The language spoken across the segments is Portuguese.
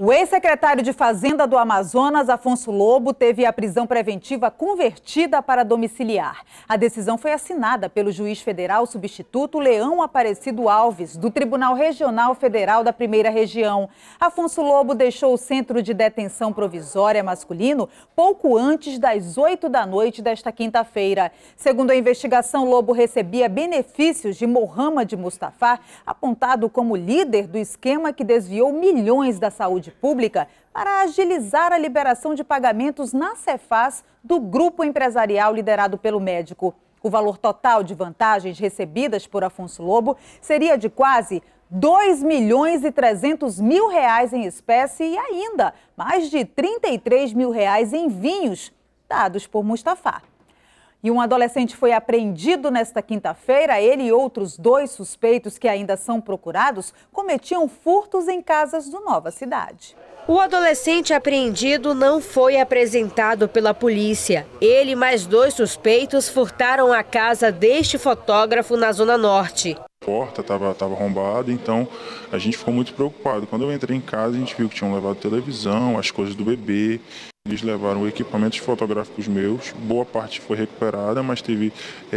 O ex-secretário de Fazenda do Amazonas, Afonso Lobo, teve a prisão preventiva convertida para domiciliar. A decisão foi assinada pelo juiz federal substituto Leão Aparecido Alves, do Tribunal Regional Federal da Primeira Região. Afonso Lobo deixou o centro de detenção provisória masculino pouco antes das 8 da noite desta quinta-feira. Segundo a investigação, Lobo recebia benefícios de Mohamed Mustafa, apontado como líder do esquema que desviou milhões da saúde pública para agilizar a liberação de pagamentos na Cefaz do grupo empresarial liderado pelo médico. O valor total de vantagens recebidas por Afonso Lobo seria de quase R$2.300.000 em espécie e ainda mais de R$33 mil em vinhos dados por Mustafa. E um adolescente foi apreendido nesta quinta-feira. Ele e outros 2 suspeitos que ainda são procurados cometiam furtos em casas do Nova Cidade. O adolescente apreendido não foi apresentado pela polícia. Ele e mais 2 suspeitos furtaram a casa deste fotógrafo na Zona Norte. A porta estava arrombada, então a gente ficou muito preocupado. Quando eu entrei em casa, a gente viu que tinham levado televisão, as coisas do bebê. Eles levaram equipamentos fotográficos meus, boa parte foi recuperada, mas teve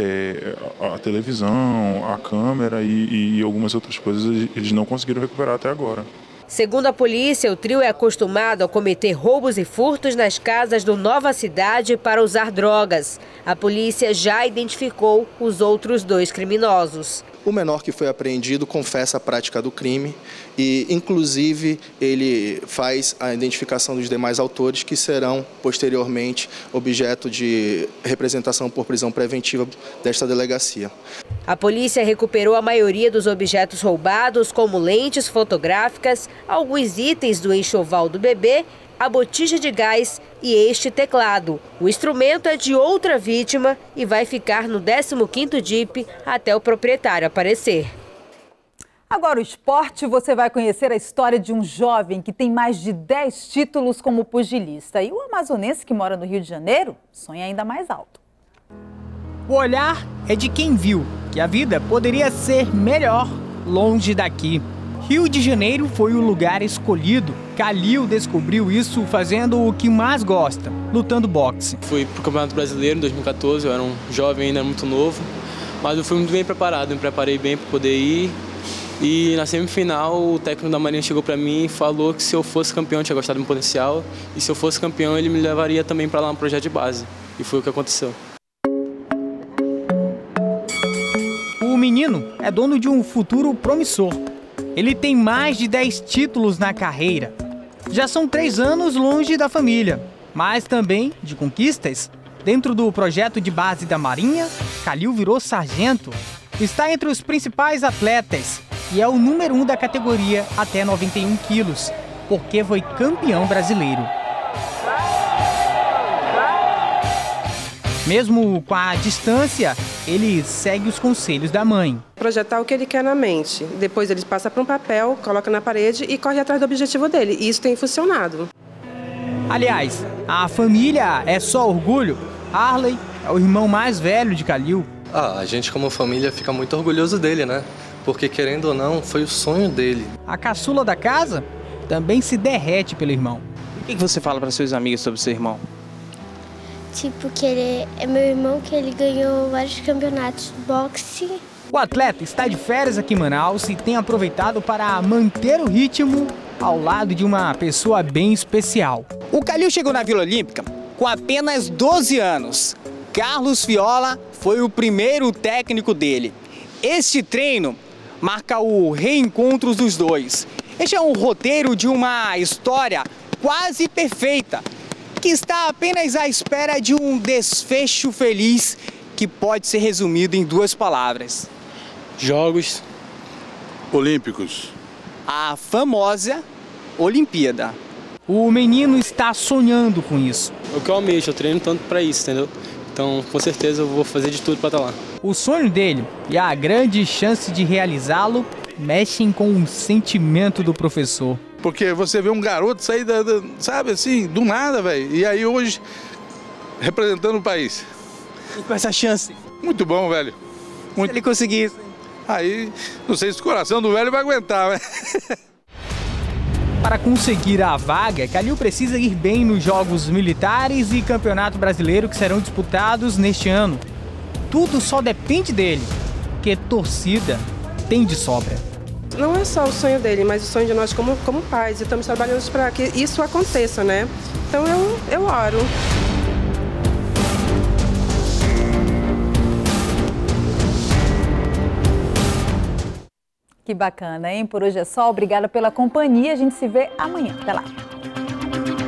a televisão, a câmera e algumas outras coisas eles não conseguiram recuperar até agora. Segundo a polícia, o trio é acostumado a cometer roubos e furtos nas casas do Nova Cidade para usar drogas. A polícia já identificou os outros 2 criminosos. O menor que foi apreendido confessa a prática do crime e, inclusive, ele faz a identificação dos demais autores que serão, posteriormente, objeto de representação por prisão preventiva desta delegacia. A polícia recuperou a maioria dos objetos roubados, como lentes fotográficas, alguns itens do enxoval do bebê, a botija de gás e este teclado. O instrumento é de outra vítima e vai ficar no 15º DIP até o proprietário aparecer. Agora o esporte, você vai conhecer a história de um jovem que tem mais de 10 títulos como pugilista. E o amazonense que mora no Rio de Janeiro sonha ainda mais alto. O olhar é de quem viu que a vida poderia ser melhor longe daqui. Rio de Janeiro foi o lugar escolhido. Calil descobriu isso fazendo o que mais gosta, lutando boxe. Fui para o Campeonato Brasileiro em 2014, eu era um jovem ainda muito novo, mas eu fui muito bem preparado, me preparei bem para poder ir. E na semifinal o técnico da Marinha chegou para mim e falou que se eu fosse campeão, tinha gostado do meu potencial, e se eu fosse campeão ele me levaria também para lá no projeto de base. E foi o que aconteceu. O menino é dono de um futuro promissor. Ele tem mais de 10 títulos na carreira. Já são 3 anos longe da família, mas também de conquistas. Dentro do projeto de base da Marinha, Calil virou sargento. Está entre os principais atletas e é o número 1 da categoria até 91 quilos, porque foi campeão brasileiro. Mesmo com a distância, ele segue os conselhos da mãe. Projetar o que ele quer na mente. Depois ele passa para um papel, coloca na parede e corre atrás do objetivo dele. E isso tem funcionado. Aliás, a família é só orgulho. Arley é o irmão mais velho de Calil. A gente como família fica muito orgulhoso dele, né? Porque querendo ou não, foi o sonho dele. A caçula da casa também se derrete pelo irmão. O que você fala para seus amigos sobre seu irmão? Tipo, que ele é meu irmão, que ele ganhou vários campeonatos de boxe. O atleta está de férias aqui em Manaus e tem aproveitado para manter o ritmo ao lado de uma pessoa bem especial. O Calil chegou na Vila Olímpica com apenas 12 anos. Carlos Fiola foi o primeiro técnico dele. Este treino marca o reencontro dos dois. Este é um roteiro de uma história quase perfeita, que está apenas à espera de um desfecho feliz que pode ser resumido em 2 palavras. Jogos Olímpicos. A famosa Olimpíada. O menino está sonhando com isso. É o que eu almejo, eu treino tanto para isso, entendeu? Então, com certeza eu vou fazer de tudo para estar lá. O sonho dele e a grande chance de realizá-lo mexem com o sentimento do professor. Porque você vê um garoto sair, sabe assim, do nada, velho. E aí hoje, representando o país. E com essa chance? Muito bom, velho. Muito. Se ele conseguir isso. Aí, não sei se o coração do velho vai aguentar, né? Para conseguir a vaga, Calil precisa ir bem nos Jogos Militares e Campeonato Brasileiro que serão disputados neste ano. Tudo só depende dele, porque torcida tem de sobra. Não é só o sonho dele, mas o sonho de nós como pais. E estamos trabalhando para que isso aconteça, né? Então eu oro. Que bacana, hein? Por hoje é só. Obrigada pela companhia. A gente se vê amanhã. Até lá.